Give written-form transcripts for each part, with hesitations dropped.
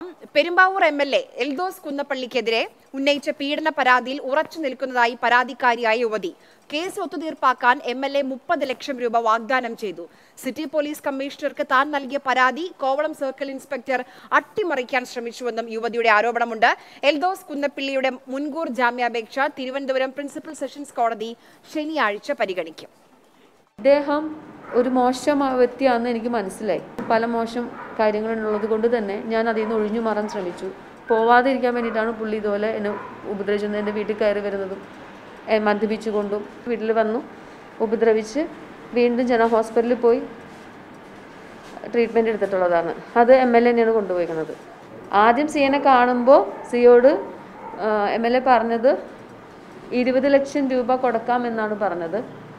Perumbavoor MLA Eldhose കുന്നപ്പള്ളിക്കെതിരെ ഉന്നയിച്ച പീഡന പരാതിയിൽ ഉറച്ചു നിൽക്കുന്നതായി പരാതിക്കാരിയായ യുവതി. കേസ് ഒത്തുതീർപ്പാക്കാൻ എംഎൽഎ 30 ലക്ഷം രൂപ വാഗ്ദാനം ചെയ്തു. സിറ്റി പോലീസ് കമ്മീഷണർക്ക് താൻ നൽകിയ പരാതി കോവളം സർക്കിൾ ഇൻസ്പെക്ടർ അട്ടിമറിക്കാൻ ശ്രമിച്ചുവെന്നും യുവതിയുടെ ആരോപണമുണ്ട്. എൽദോസ് കുന്നപ്പള്ളിയുടെ മുൻകൂർ ജാമ്യാപേക്ഷ തിരുവനന്തപുരം പ്രിൻസിപ്പൽ സെഷൻസ് കോടതി ശനിയാഴ്ച പരിഗണിക്കും. അദ്ദേഹം ഒരു മോശം വ്യക്തിയാണെന്ന് എനിക്ക് മനസ്സിലായി. പല മോശം കാര്യങ്ങളുള്ളത് കൊണ്ട് തന്നെ ഞാൻ അതിൽ നിന്ന് ഒഴിഞ്ഞു മാറാൻ ശ്രമിച്ചു. പോവാതിരിക്കാൻ വേണ്ടിയിട്ടാണ് പുള്ളി ഇതുപോലെ എന്നെ ഉപദ്രവിച്ചത്. എൻ്റെ വീട്ടിൽ കയറി വരുന്നതും മദ്യപിച്ചുകൊണ്ടും വീട്ടിൽ വന്നു ഉപദ്രവിച്ച് വീണ്ടും ജന ഹോസ്പിറ്റലിൽ പോയി ട്രീറ്റ്മെൻറ്റ് എടുത്തിട്ടുള്ളതാണ്. അത് MLA തന്നെയാണ് കൊണ്ടുപോയിരിക്കുന്നത്. ആദ്യം സിയെ കാണുമ്പോൾ സിയോട് MLA പറഞ്ഞത് 20 ലക്ഷം രൂപ കൊടുക്കാമെന്നാണ് പറഞ്ഞത്.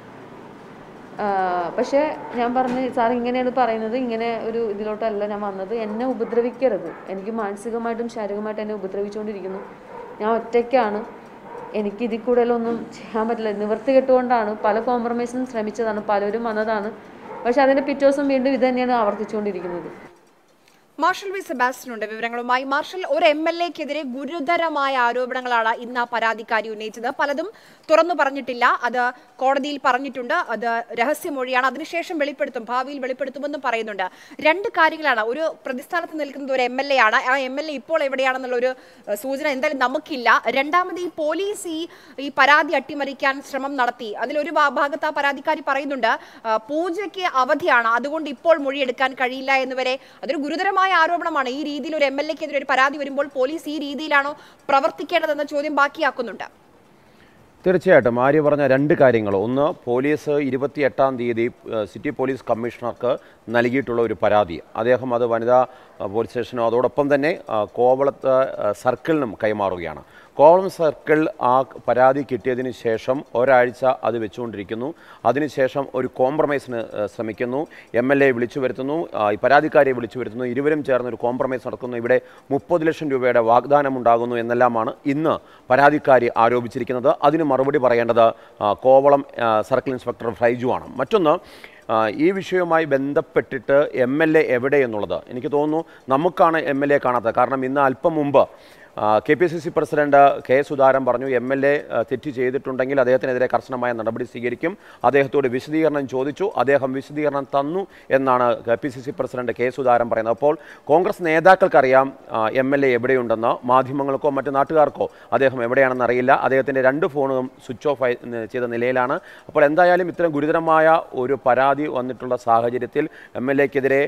പക്ഷേ ഞാൻ പറഞ്ഞു, സാർ ഇങ്ങനെയാണ് പറയുന്നത്, ഇങ്ങനെ ഒരു ഇതിലോട്ടല്ല ഞാൻ വന്നത്, എന്നെ ഉപദ്രവിക്കരുത്, എനിക്ക് മാനസികമായിട്ടും ശാരീരികമായിട്ടും എന്നെ ഉപദ്രവിച്ചുകൊണ്ടിരിക്കുന്നു, ഞാൻ ഒറ്റയ്ക്കാണ്, എനിക്ക് ഇതിൽ കൂടുതലൊന്നും ചെയ്യാൻ പറ്റില്ല, നിവൃത്തി കെട്ടുകൊണ്ടാണ് പല കോംപ്രമൈസിനും ശ്രമിച്ചതാണ്, പലരും വന്നതാണ്, പക്ഷെ അതിൻ്റെ പിറ്റേ ദിവസം വീണ്ടും ഇത് തന്നെയാണ് ആവർത്തിച്ചുകൊണ്ടിരിക്കുന്നത്. മാർഷൽ വി സെബാസ്റ്റ്യനുണ്ട് വിവരങ്ങളുമായി. മാർഷൽ, ഒരു MLAക്കെതിരെ ഗുരുതരമായ ആരോപണങ്ങളാണ് ഇന്ന് പരാതിക്കാരി ഉന്നയിച്ചത്. പലതും തുറന്നു പറഞ്ഞിട്ടില്ല, അത് കോടതിയിൽ പറഞ്ഞിട്ടുണ്ട്, അത് രഹസ്യമൊഴിയാണ്, അതിനുശേഷം വെളിപ്പെടുത്തും, ഭാവിയിൽ വെളിപ്പെടുത്തുമെന്നും പറയുന്നുണ്ട്. രണ്ട് കാര്യങ്ങളാണ്. ഒരു പ്രതിസ്ഥാനത്ത് നിൽക്കുന്നത് ഒരു MLA ആണ്, ആ MLA ഇപ്പോൾ എവിടെയാണെന്നുള്ള ഒരു സൂചന എന്തായാലും നമുക്കില്ല. രണ്ടാമത്, ഈ പോലീസ് ഈ പരാതി അട്ടിമറിക്കാൻ ശ്രമം നടത്തി. അതിലൊരു ഭാഗത്ത് ആ പരാതിക്കാരി പറയുന്നുണ്ട് പൂജയ്ക്ക് അവധിയാണ്, അതുകൊണ്ട് ഇപ്പോൾ മൊഴിയെടുക്കാൻ കഴിയില്ല എന്നുവരെ. അതൊരു ഗുരുതരമായ ആരോപണമാണ്. ഈ രീതിയിൽ ഒരു MLAക്കെതിരെ ഒരു പരാതി വരുമ്പോൾ പോലീസ് ഈ രീതിയിലാണോ പ്രവർത്തിക്കേണ്ടതെന്ന ചോദ്യം ബാക്കിയാക്കുന്നുണ്ട്. തീർച്ചയായിട്ടും ആര്യ പറഞ്ഞ രണ്ട് കാര്യങ്ങൾ. ഒന്ന്, പോലീസ് 28-ാം തീയതി സിറ്റി പോലീസ് കമ്മീഷണർക്ക് നൽകിയിട്ടുള്ള ഒരു പരാതി, അദ്ദേഹം അത് വനിതാ പോലീസ് സ്റ്റേഷനും അതോടൊപ്പം തന്നെ കോവളത്ത് സർക്കിളിനും കൈമാറുകയാണ്. കോവളം സർക്കിൾ ആ പരാതി കിട്ടിയതിന് ശേഷം ഒരാഴ്ച അത് വെച്ചുകൊണ്ടിരിക്കുന്നു. അതിനുശേഷം ഒരു കോംപ്രമൈസിന് ശ്രമിക്കുന്നു. MLA വിളിച്ചു വരുത്തുന്നു, ഈ പരാതിക്കാരെ വിളിച്ചു വരുത്തുന്നു, ഇരുവരും ചേർന്ന് ഒരു കോംപ്രമൈസ് നടക്കുന്നു. ഇവിടെ 30 ലക്ഷം രൂപയുടെ വാഗ്ദാനം ഉണ്ടാകുന്നു എന്നെല്ലാമാണ് ഇന്ന് പരാതിക്കാരി ആരോപിച്ചിരിക്കുന്നത്. അതിന് മറുപടി പറയേണ്ടത് കോവളം സർക്കിൾ ഇൻസ്പെക്ടർ ഫ്രൈജു ആണ്. മറ്റൊന്ന്, ഈ വിഷയവുമായി ബന്ധപ്പെട്ടിട്ട് MLA എവിടെ എന്നുള്ളത് എനിക്ക് തോന്നുന്നു നമുക്കാണ് MLA കാണാത്തത്. കാരണം ഇന്ന് അല്പം മുമ്പ് KPCC പ്രസിഡന്റ് K. സുധാകരൻ പറഞ്ഞു MLA തെറ്റ് ചെയ്തിട്ടുണ്ടെങ്കിൽ അദ്ദേഹത്തിനെതിരെ കർശനമായ നടപടി സ്വീകരിക്കും. അദ്ദേഹത്തോട് വിശദീകരണം ചോദിച്ചു, അദ്ദേഹം വിശദീകരണം തന്നു എന്നാണ് KPCC പ്രസിഡന്റ് K. സുധാകരൻ പറയുന്നത്. അപ്പോൾ കോൺഗ്രസ് നേതാക്കൾക്കറിയാം MLA എവിടെയുണ്ടെന്ന്, മാധ്യമങ്ങൾക്കോ മറ്റു നാട്ടുകാർക്കോ അദ്ദേഹം എവിടെയാണെന്ന് അറിയില്ല. അദ്ദേഹത്തിൻ്റെ 2 ഫോണും സ്വിച്ച് ഓഫ് ചെയ്ത നിലയിലാണ്. അപ്പോൾ എന്തായാലും ഇത്തരം ഗുരുതരമായ ഒരു പരാതി വന്നിട്ടുള്ള സാഹചര്യത്തിൽ MLAക്കെതിരെ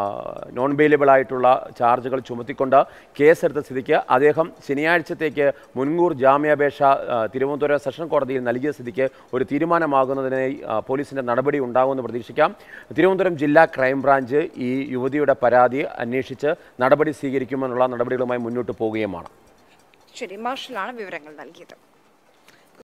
നോൺ ബെയിലബിൾ ആയിട്ടുള്ള ചാർജുകൾ ചുമത്തിക്കൊണ്ട് കേസെടുത്ത സ്ഥിതിക്ക് അദ്ദേഹം ശനിയാഴ്ചത്തേക്ക് മുൻകൂർ ജാമ്യാപേക്ഷ തിരുവനന്തപുരം സെഷൻ കോടതിയിൽ നൽകിയ സ്ഥിതിക്ക് ഒരു തീരുമാനമാകുന്നതിനായി പോലീസിൻ്റെ നടപടി ഉണ്ടാകുമെന്ന് പ്രതീക്ഷിക്കാം. തിരുവനന്തപുരം ജില്ലാ ക്രൈംബ്രാഞ്ച് ഈ യുവതിയുടെ പരാതി അന്വേഷിച്ച് നടപടി സ്വീകരിക്കുമെന്നുള്ള നടപടികളുമായി മുന്നോട്ട് പോവുകയുമാണ്. ശരി, മാർഷലാണ് വിവരങ്ങൾ നൽകിയത്.